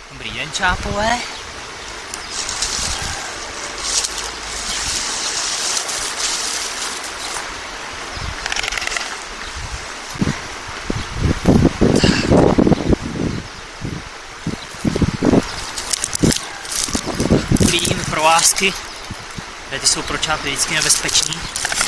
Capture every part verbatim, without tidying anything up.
Dobrý den, čápové. Vidíme provázky, které ty jsou pro čápy vždycky nebezpečný.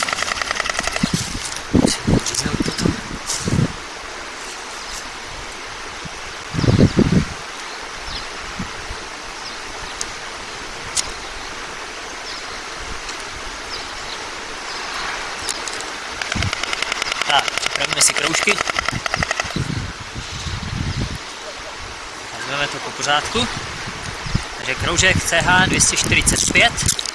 Tak, připravíme si kroužky. Vezmeme to po pořádku. Takže kroužek C H dvě stě čtyřicet pět.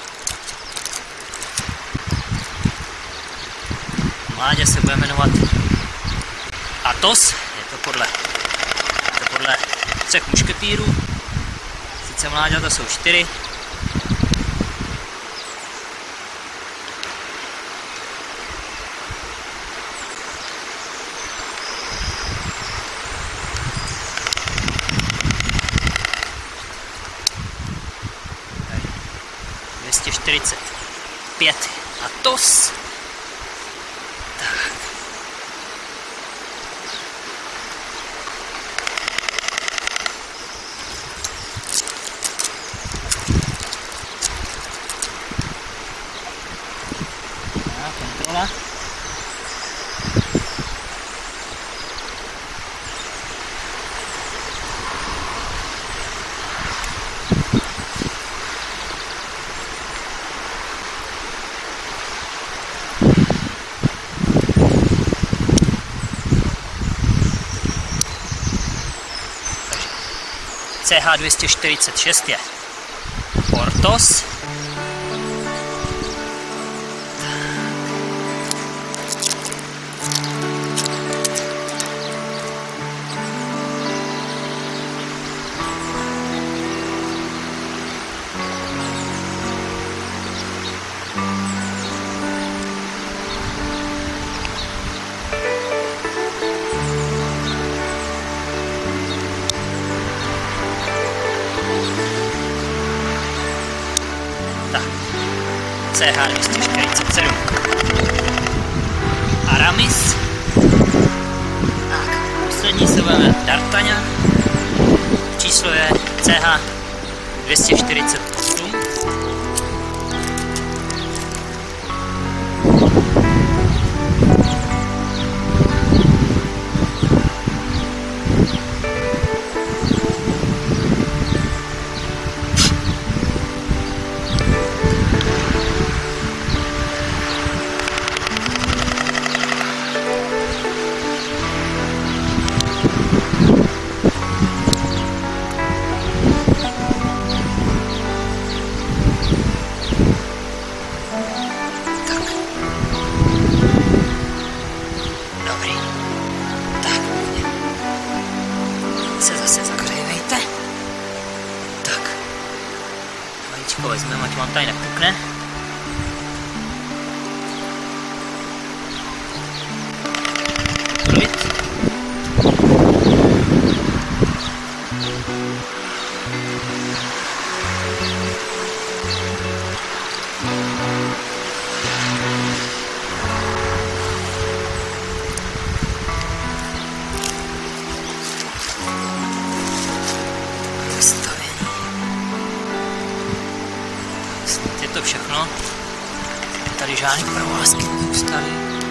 Mládě se bude jmenovat Athos. Je to podle, je to podle třech mušketýrů. Sice mláďata jsou čtyři. dvě stě čtyřicet pět Athos. Tak. A kontrola. C H dvě stě čtyřicet šest je Porthos. C H dvě stě čtyřicet sedm Aramis. Tak, poslední se budeme D'Artagnan. Číslo je C H dvě stě čtyřicet osm. Se zase zahřejvejte. Tak. Vajíčko vezmeme, ať vám tady nepukne. Klid. Je to všechno. Tady žádný provázky nezůstaly.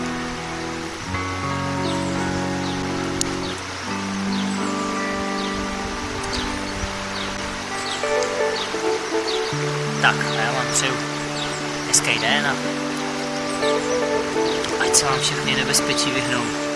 Tak, a já vám přeju hezký den a ať se vám všechny nebezpečí vyhnou.